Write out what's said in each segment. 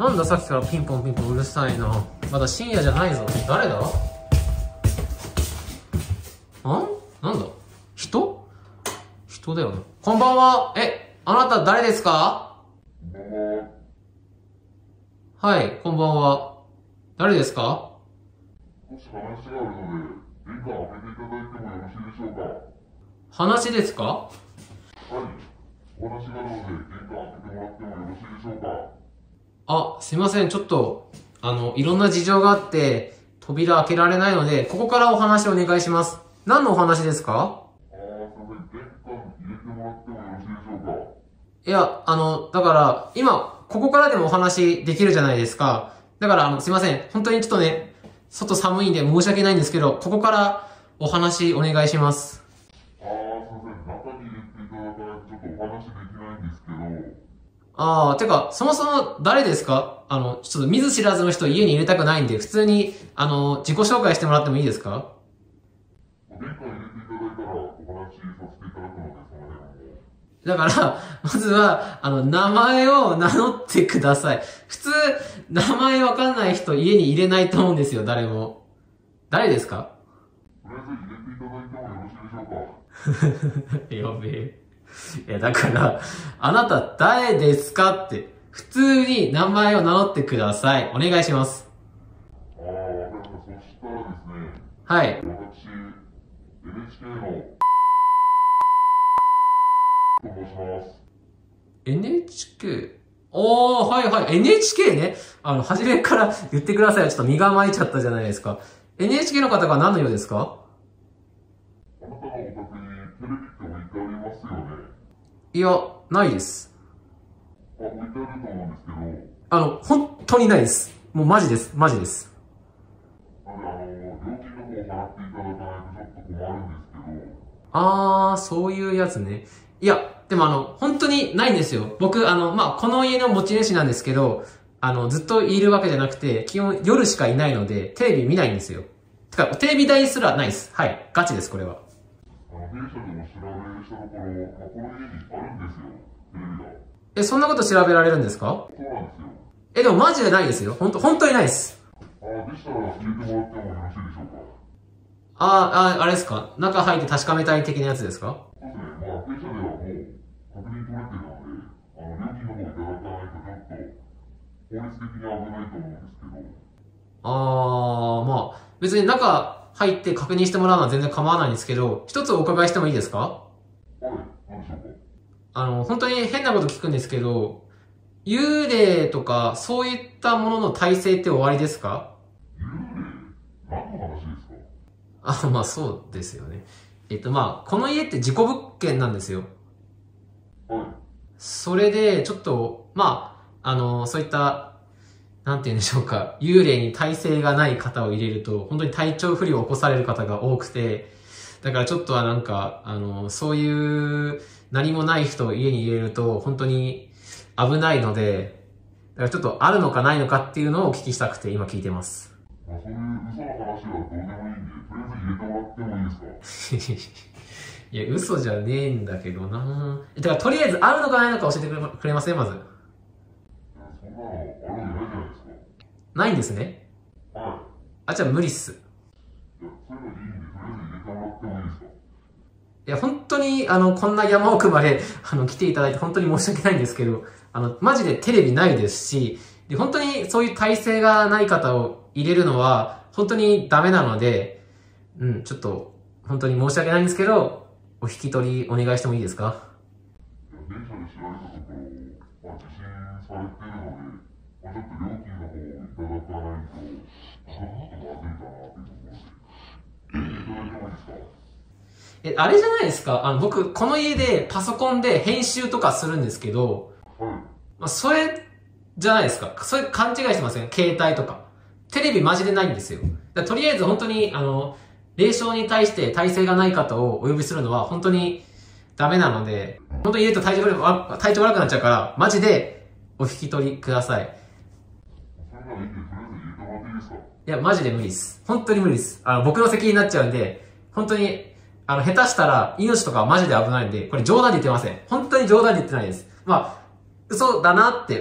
なんださっきからピンポンピンポンうるさいな。まだ深夜じゃないぞ。誰だ？なんだ？人だよな。こんばんは。あなた誰ですか？はい、こんばんは。誰ですか？ 少し話があるので、玄関を開けていただいてもよろしいでしょうか？ 話ですか？ はい、お話があるので、玄関を開けてもらってもよろしいでしょうか？ あ、すいません。ちょっと、いろんな事情があって、扉開けられないので、ここからお話お願いします。何のお話ですか？ すいません、玄関入れてもらってもよろしいでしょうか？ いや、だから、今、ここからでもお話できるじゃないですか。だから、すいません。本当にちょっとね、外寒いんで申し訳ないんですけど、ここからお話お願いします。 すいません、中に入れていただかないとちょっとお話できないんですけど。 てか、そもそも誰ですか？ちょっと見ず知らずの人家に入れたくないんで、普通に、自己紹介してもらってもいいですか？ 玄関入れていただいたらお話しさせていただくので、その辺も。 だから、まずは、名前を名乗ってください。普通、名前わかんない人家に入れないと思うんですよ、誰も。誰ですか？ とりあえず入れていただいてもよろしいでしょうか？ やべえ。いや、だから、あなた誰ですかって、普通に名前を名乗ってください。お願いします。 わかりました。そしたらですね。 はい。 私、NHK の、と申します。 NHK？ はいはい。NHK ね。初めから言ってください。ちょっと身構えちゃったじゃないですか。NHK の方が何の用ですか？ あなたのお宅にテレビって置いてありますよね？ いや、ないです。 置いてあると思うんですけど。 本当にないです。もうマジです。マジです。 料金の方を払っていただかないとちょっと困るんですけど。 そういうやつね。いや、でも本当にないんですよ。僕、この家の持ち主なんですけど、ずっといるわけじゃなくて、基本夜しかいないので、テレビ見ないんですよ。てか、テレビ台すらないです。はい。ガチです、これは。 弊社でも調べしたところ、この家にあるんですよ、テレビが。 そんなこと調べられるんですか？ そうなんですよ。 でもマジでないですよ。本当にないです。 でしたら入れてもらってもよろしいでしょうか？ あれですか？中入って確かめたい的なやつですか？ そうですね。弊社ではもう確認取れてるので、料金の方いただかないとちょっと法律的に危ないと思うんですけど。 別に中入って確認してもらうのは全然構わないんですけど、一つお伺いしてもいいですか？ はい、何でしょうか？ 本当に変なこと聞くんですけど、幽霊とかそういったものの耐性って終わりですか？ 幽霊？何の話ですか？ そうですよね。この家って事故物件なんですよ。 はい。 それで、ちょっと、そういった、なんて言うんでしょうか、幽霊に耐性がない方を入れると、本当に体調不良を起こされる方が多くて、だからちょっとはなんか、そういう何もない人を家に入れると、本当に危ないので、だからちょっとあるのかないのかっていうのをお聞きしたくて今聞いてます。 そういう嘘の話はどうでもいいんで、とりあえず入れてもらってもいいですか？ いや、嘘じゃねえんだけどな。だからとりあえずあるのかないのか教えてくれません？まず。 そんなのあるわけないじゃないですか。 ないんですね。 はい。 じゃあ無理っす。 いや、そういうのでいいんで、とりあえず入れてもらってもいいですか？ いや、本当に、こんな山奥まで、来ていただいて本当に申し訳ないんですけど、マジでテレビないですし、で、本当にそういう体制がない方を入れるのは、本当にダメなので、ちょっと、本当に申し訳ないんですけど、お引き取りお願いしてもいいですか？ いや、電車で調べたところ、受信されてるので、ちょっと料金の方をいただかないと、ちょっとまずいかなっていうところで、いただいてもいいですか？ あれじゃないですか？僕、この家でパソコンで編集とかするんですけど、 はい。 それ、じゃないですか。それ勘違いしてません？携帯とか。テレビマジでないんですよ。とりあえず本当に、霊障に対して耐性がない方をお呼びするのは本当にダメなので、本当に入れると体調悪くなっちゃうから、マジでお引き取りください。 それならいいんで、とりあえず入れてもらっていいですか？ いや、マジで無理です。本当に無理です。僕の責任になっちゃうんで、本当に、下手したら命とかマジで危ないんで、これ冗談で言ってません。本当に冗談で言ってないです。嘘だなって思っ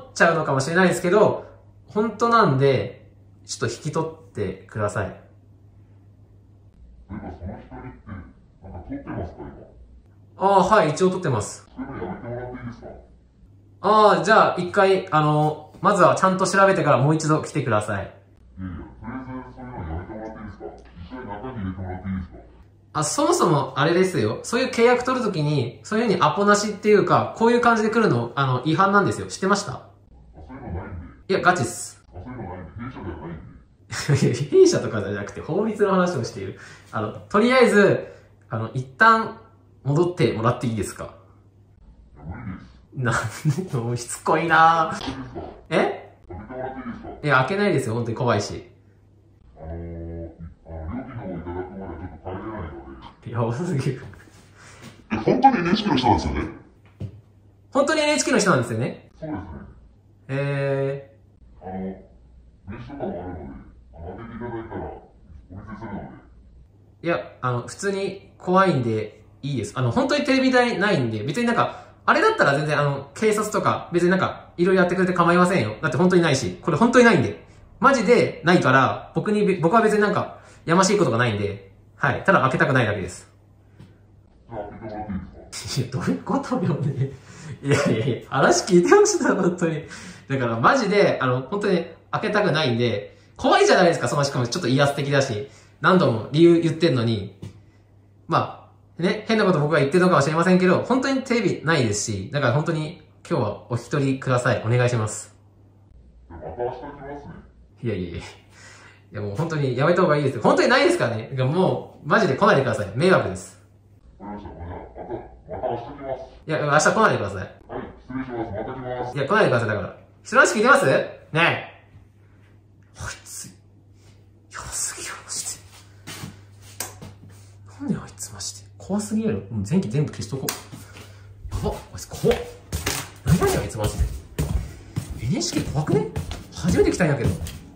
っちゃうのかもしれないですけど、本当なんで、ちょっと引き取ってください。 その人にって、なんか撮ってますか、今。 ああ、はい、一応撮ってます。 それもやめてもらっていいですか？ ああ、じゃあ、一回、まずはちゃんと調べてからもう一度来てください。 いやいや、とりあえずそういうのやめてもらっていいですか？一回中に入れてもらっていいですか？ あ、そもそもあれですよ。そういう契約取るときに、そういうふうにアポなしっていうか、こういう感じで来るの、違反なんですよ。知ってました？ あ、そういうのないんで。 いや、ガチっす。 あ、そういうのないんで。弊社ではないんで。 弊社とかじゃなくて法律の話をしている。とりあえず、一旦戻ってもらっていいですか？ いや、無理です。 なんで、もうしつこいなぁ。 いいですか？ え？ 開けてもらっていいですか？ いや、開けないですよ。本当に怖いし。 料金の方いただくまではちょっと帰れないので。 やばすぎる。 本当に NHK の人なんですよね？ 本当に NHK の人なんですよね。 そうですね。名刺とかもあるので、開けていただいたら、お見せするので。 いや、普通に怖いんでいいです。本当にテレビ台ないんで、別になんか、あれだったら全然警察とか、別になんか、いろいろやってくれて構いませんよ。だって本当にないし、これ本当にないんで。マジでないから、僕は別になんか、やましいことがないんで、はい。ただ開けたくないだけです。 じゃあ開けてもらっていいですか？ いや、どういうことよね。いやいやいや、話聞いてました、本当に。だからマジで、本当に開けたくないんで、怖いじゃないですか、そのしかもちょっと威圧的だし、何度も理由言ってんのに、まあ、ね、変なこと僕が言ってるのかもしれませんけど、本当にテレビないですし、だから本当に今日はお一人ください。お願いします。 また明日来ますね。 いやいやいや。いやもう本当にやめた方がいいですよ。本当にないですからね。もう、マジで来ないでください。迷惑です。 わかりました。じゃあ、また明日来ます。 いや、明日来ないでください。 はい、失礼します。また来ます。 いや、来ないでください、だから。人の話聞いてますねえ。あいつ、やばすぎる、マジで。なんであいつマジで。怖すぎやろ。もう前期全部消しとこう。やば、あいつ怖っ。何やねん、あいつマジで。NHK 怖くね？初めて来たんやけど。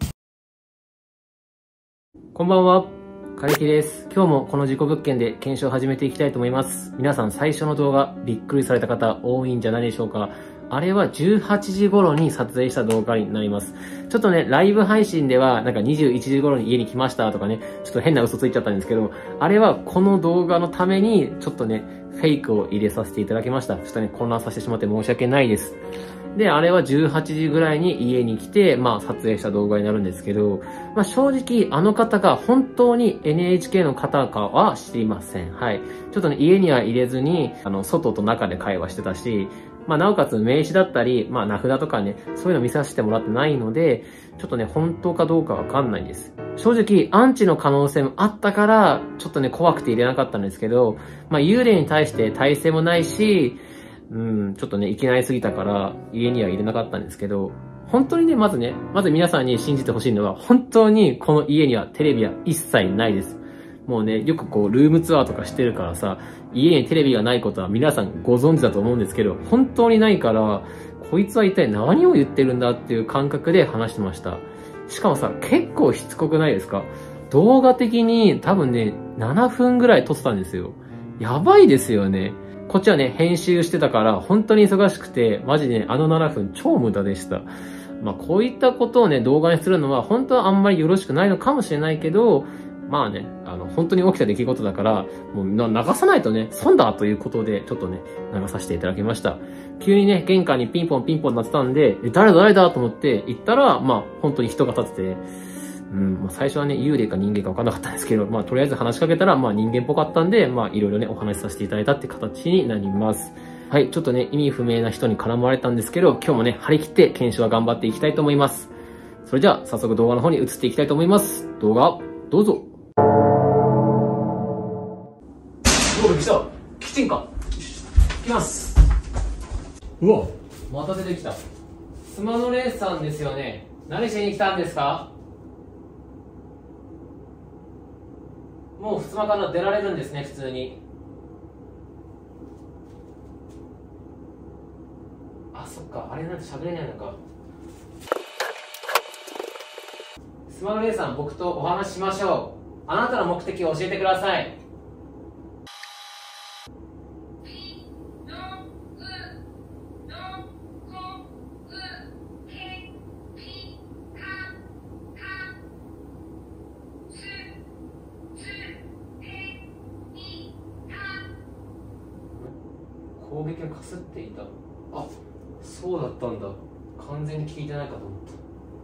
こんばんは。かれきです。今日もこの事故物件で検証を始めていきたいと思います。皆さん最初の動画びっくりされた方多いんじゃないでしょうか。あれは18時頃に撮影した動画になります。ちょっとね、ライブ配信ではなんか21時頃に家に来ましたとかね、ちょっと変な嘘ついちゃったんですけど、あれはこの動画のためにちょっとね、フェイクを入れさせていただきました。ちょっとね、混乱させてしまって申し訳ないです。で、あれは18時ぐらいに家に来て、まあ撮影した動画になるんですけど、まあ正直あの方が本当に NHK の方かは知りません。はい。ちょっとね、家には入れずに、外と中で会話してたし、まあなおかつ名刺だったり、まあ名札とかね、そういうの見させてもらってないので、ちょっとね、本当かどうかわかんないです。正直、アンチの可能性もあったから、ちょっとね、怖くて入れなかったんですけど、まあ幽霊に対して耐性もないし、ちょっとね、いきなりすぎたから、家には入れなかったんですけど、本当にね、まず皆さんに信じてほしいのは、本当にこの家にはテレビは一切ないです。もうね、よくこう、ルームツアーとかしてるからさ、家にテレビがないことは皆さんご存知だと思うんですけど、本当にないから、こいつは一体何を言ってるんだっていう感覚で話してました。しかもさ、結構しつこくないですか？動画的に多分ね、7分ぐらい撮ってたんですよ。やばいですよね。こっちはね、編集してたから、本当に忙しくて、マジでね、あの7分超無駄でした。まあ、こういったことをね、動画にするのは、本当はあんまりよろしくないのかもしれないけど、まあね、本当に起きた出来事だから、もう流さないとね、損だということで、ちょっとね、流させていただきました。急にね、玄関にピンポンピンポンなってたんで、誰だと思って行ったら、まあ、本当に人が立ってて、まあ、最初はね、幽霊か人間か分かんなかったんですけど、まあ、とりあえず話しかけたら、まあ、人間っぽかったんで、まあ、いろいろね、お話しさせていただいたって形になります。はい、ちょっとね、意味不明な人に絡まれたんですけど、今日もね、張り切って検証は頑張っていきたいと思います。それじゃあ、早速動画の方に移っていきたいと思います。動画、どうぞ。おい、来た。キッチンか。来ます。うわ、また出てきた。スマノレースさんですよね。何しに来たんですか？もうふつまから出られるんですね、普通に。あ、そっか、あれなんて喋れないのか。スマノレースさん、僕とお話ししましょう。あなたの目的を教えてください。 攻撃をかすっていた。あ、そうだったんだ。完全に聞いてないかと思った。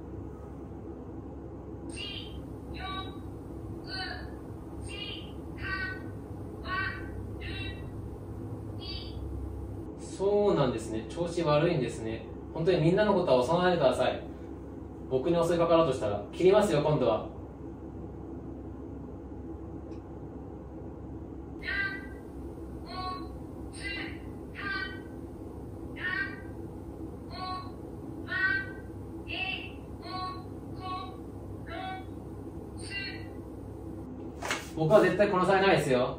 そうなんですね。調子悪いんですね。本当にみんなのことは襲わないでください。僕に襲いかかろうとしたら切りますよ、今度は。僕は絶対殺されないですよ。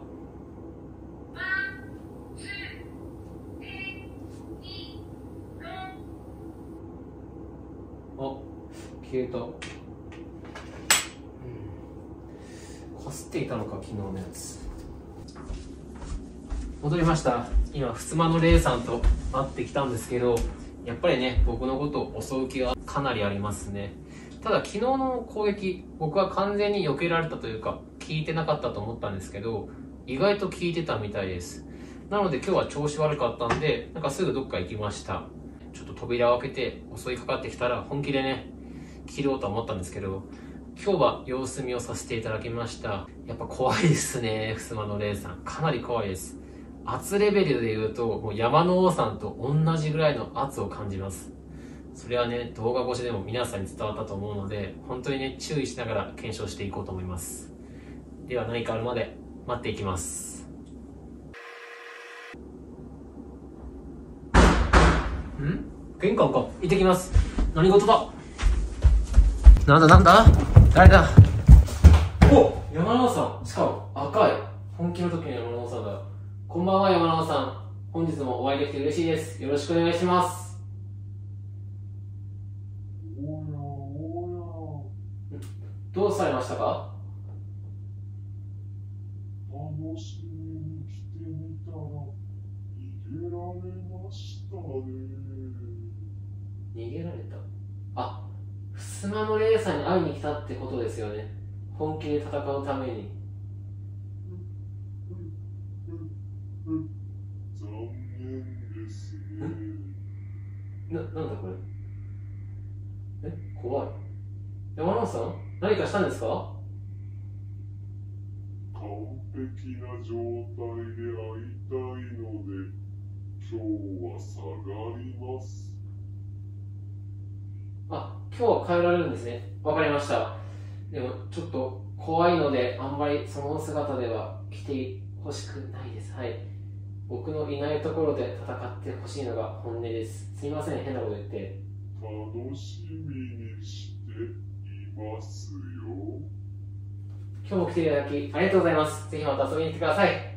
お、消えた。かすっていたのか、昨日のやつ。戻りました。今、ふすまのレイさんと会ってきたんですけど、やっぱりね、僕のことを襲う気がかなりありますね。ただ、昨日の攻撃、僕は完全に避けられたというか、効いてなかったと思ったんですけど、意外と効いてたみたいです。なので今日は調子悪かったんで、なんかすぐどっか行きました。ちょっと扉を開けて襲いかかってきたら本気でね、切ろうと思ったんですけど、今日は様子見をさせていただきました。やっぱ怖いですね、ふすまのレイさん。かなり怖いです。圧レベルで言うと、もう山の王さんと同じぐらいの圧を感じます。それはね、動画越しでも皆さんに伝わったと思うので、本当にね、注意しながら検証していこうと思います。では何かあるまで待っていきます。玄関か。行ってきます。何事だ。なんだ誰だ。お、山野さん。しかも赤い。本気の時の山野さんだ。こんばんは、山野さん。本日もお会いできて嬉しいです。よろしくお願いします。どうされましたか。 楽しみに来てみたら逃げられましたね。 逃げられた。あ、ふすまのレイさんに会いに来たってことですよね。本気で戦うために。 残念ですね。 なんだこれ。怖い。山本さん、何かしたんですか。 完璧な状態で会いたいので今日は下がります。 あ、今日は帰られるんですね。わかりました。でもちょっと怖いので、あんまりその姿では来てほしくないです。はい。僕のいないところで戦ってほしいのが本音です。すみません、変なこと言って。 楽しみにしていますよ。 今日も来ていただきありがとうございます。ぜひまた遊びに来てください。いや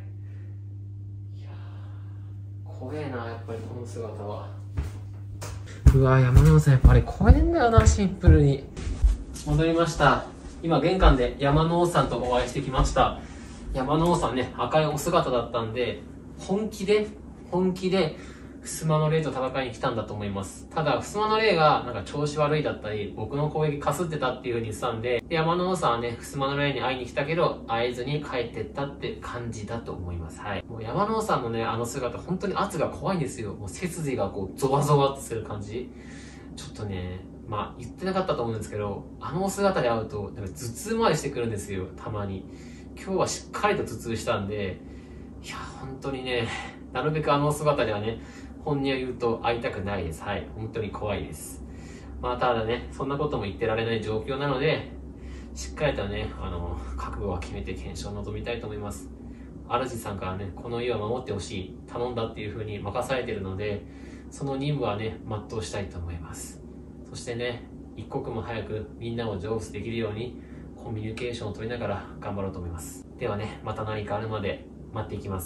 ー、怖えな、やっぱりこの姿は。うわ、山野さんやっぱり怖えんだよな、シンプルに。戻りました。今玄関で山野さんとお会いしてきました。山野さんね、赤いお姿だったんで、本気でふすまのレイと戦いに来たんだと思います。ただ、ふすまのレイがなんか調子悪いだったり、僕の攻撃かすってたっていう風に言ってたんで、山野さんはね、ふすまのレイに会いに来たけど、会えずに帰ってったって感じだと思います。はい。もう山野さんのね、あの姿、本当に圧が怖いんですよ。もう背筋がこう、ゾワゾワってする感じ。ちょっとね、まあ言ってなかったと思うんですけど、あの姿で会うと、なんか頭痛までしてくるんですよ、たまに。今日はしっかりと頭痛したんで、いや、本当にね、なるべくあの姿ではね、本音を言うと会いたくないです。はい。本当に怖いです。まあ、ただね、そんなことも言ってられない状況なので、しっかりとね、覚悟は決めて検証を臨みたいと思います。主さんからね、この家を守ってほしい、頼んだっていう風に任されているので、その任務はね、全うしたいと思います。そしてね、一刻も早くみんなを成仏できるように、コミュニケーションを取りながら頑張ろうと思います。ではね、また何かあるまで待っていきます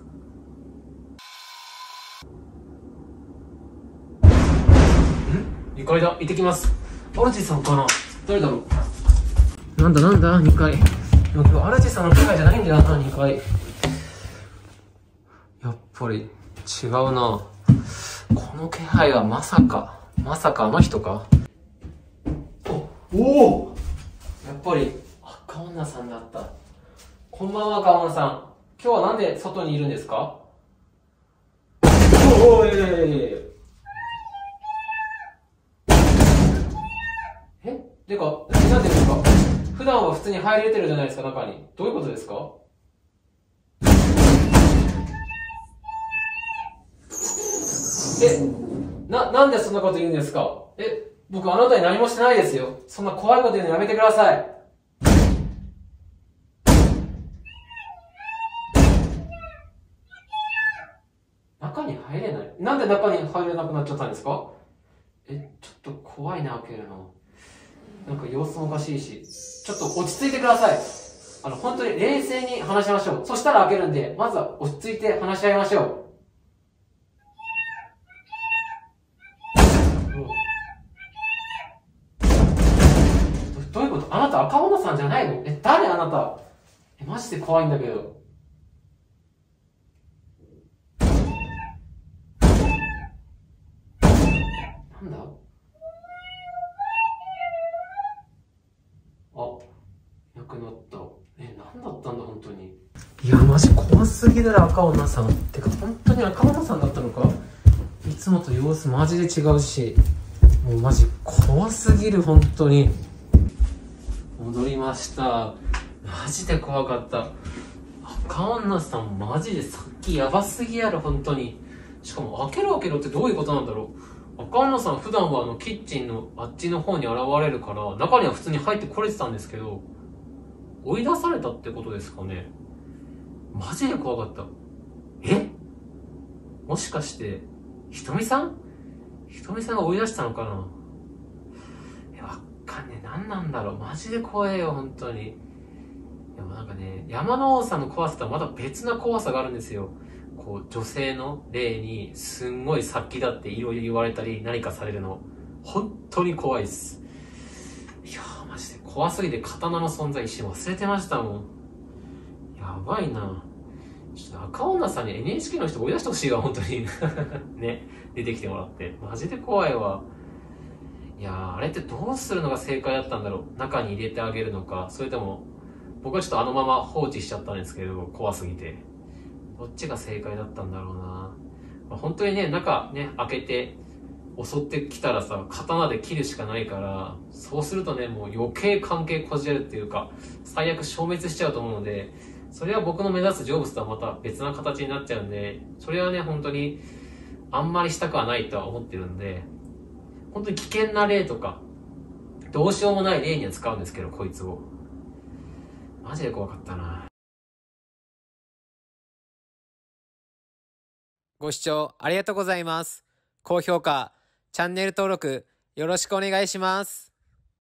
。2階だ、行ってきます。主さんかな。誰だろう。なんだ2階。でも今日主さんの気配じゃないんだよな、2階。やっぱり違うな。この気配はまさかあの人か。おお、やっぱり赤女さんだった。こんばんは、赤女さん。今日はなんで外にいるんですか。 おいてか、なんでですか？普段は普通に入れてるじゃないですか、中に。どういうことですか？なんでそんなこと言うんですか？僕あなたに何もしてないですよ。そんな怖いこと言うのやめてください。中に入れない？なんで中に入れなくなっちゃったんですか？ちょっと怖いな、開けるの。なんか様子もおかしいし。ちょっと落ち着いてください。本当に冷静に話しましょう。そしたら開けるんで、まずは落ち着いて話し合いましょう。どういうこと？あなた赤女さんじゃないの？誰あなた？マジで怖いんだけど。なんだ？なくなった。なんだったんだ、本当に。いや、マジ怖すぎる赤女さん。てか、本当に赤女さんだったのか？いつもと様子マジで違うし、もうマジ怖すぎる、本当に。戻りました。マジで怖かった。赤女さんマジでさっきやばすぎやろ、本当に。しかも開けろってどういうことなんだろう。赤女さん普段はキッチンのあっちの方に現れるから、中には普通に入ってこれてたんですけど、追い出されたってことですかね。マジで怖かった。もしかして、ひとみさんが追い出したのかな。わかんねえ。何なんだろう。マジで怖えよ、本当に。でもなんかね、山の王さんの怖さとはまた別な怖さがあるんですよ。こう、女性の霊にすんごい殺気だっていろいろ言われたり何かされるの、本当に怖いっす。いやー、マジで怖すぎて刀の存在一瞬忘れてましたもん。やばいな。ちょっと赤女さんに NHK の人追い出してほしいわ、本当に。ね、出てきてもらって。マジで怖いわ。いやー、あれってどうするのが正解だったんだろう。中に入れてあげるのか、それとも、僕はちょっとあのまま放置しちゃったんですけど、怖すぎて。どっちが正解だったんだろうな。まあ、本当にね、中ね、開けて、襲ってきたらさ、刀で切るしかないから、そうするとね、もう余計関係こじれるっていうか、最悪消滅しちゃうと思うので、それは僕の目指す成仏とはまた別な形になっちゃうんで、それはね、本当に、あんまりしたくはないとは思ってるんで、本当に危険な例とか、どうしようもない例には使うんですけど、こいつを。マジで怖かったな。ご視聴ありがとうございます。高評価、チャンネル登録よろしくお願いします。